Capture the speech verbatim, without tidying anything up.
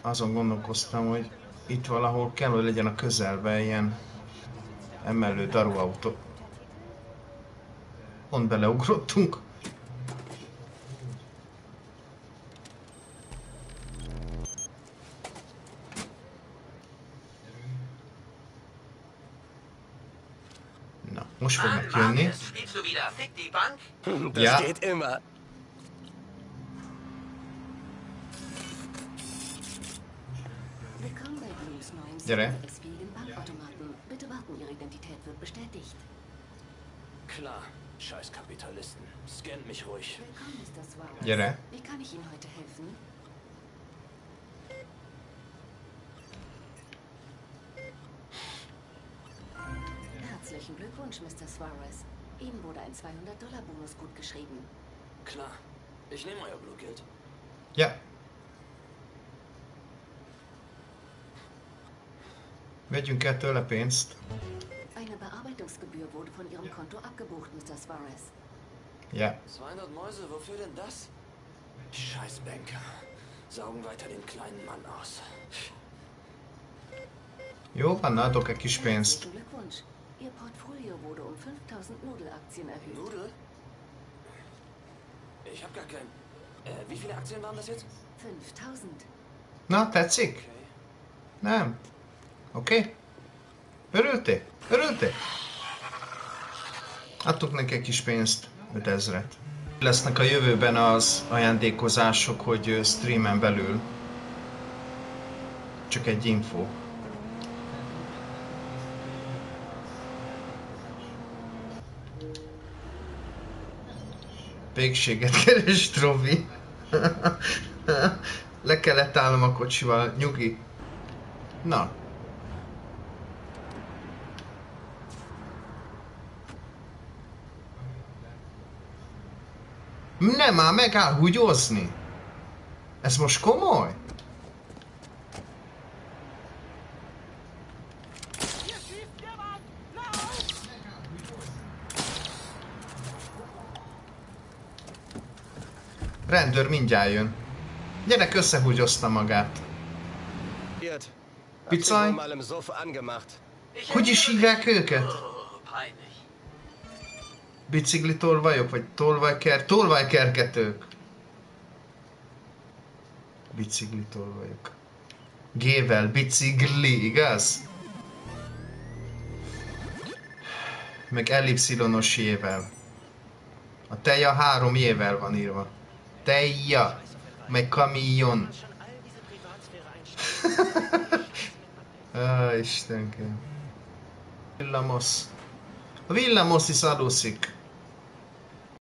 azon gondolkoztam, hogy itt valahol kell, hogy legyen a közelben ilyen emelő daruautó. Pont beleugrottunk. Na, most fognak jönni. Ja. Gyere. Klar, scheiß Kapitalisten. Scannt mich ruhig. Willkommen, Mister Suarez. Gyere. Wie kann ich Ihnen heute helfen? Herzlichen Glückwunsch, Mister Suarez. Ihnen wurde ein zweihundert Dollar Bonus gut geschrieben. Klar, ich nehme euer Blutgeld. Ja. Vegyünk el tőle pénzt. Eine Bearbeitungsgebühr wurde von Ihrem Konto abgebucht, Mister Suarez. Ja. zweihundert Mäuse, wofür denn das? Die scheiß Banker. Saugen weiter den kleinen Mann aus. Jó, van, adok egy kis pénzt. Herzlichen Glückwunsch. Ihr Portfolio wurde um fünftausend Nudelaktien erhöht. Nudel? Ich hab gar kein... Äh, wie viele Aktien waren das jetzt? fünftausend. Na, tetszik? Okay. Nem. Oké? Okay. Örültél? Örültél? Adtuk neki egy kis pénzt, ötezret. Lesznek a jövőben az ajándékozások, hogy streamen belül. Csak egy info. Végséget keres, Robi. Le kellett állnom a kocsival, nyugi. Na. Nem már megáll húgyozni. Ez most komoly? Rendőr mindjárt jön. Gyerek összehúgyozta magát. Picaj? Hogy is hívják őket? Bicikli tolvajok, vagy tolvajker... Tolvajkergetők. Bicikli tolvajok. G-vel bicikli, igaz? Meg ellipszilonos J-vel. A teja három J-vel van írva. Teja. Meg kamion. Á, Istenkém. Villamos. A villamos is adószik.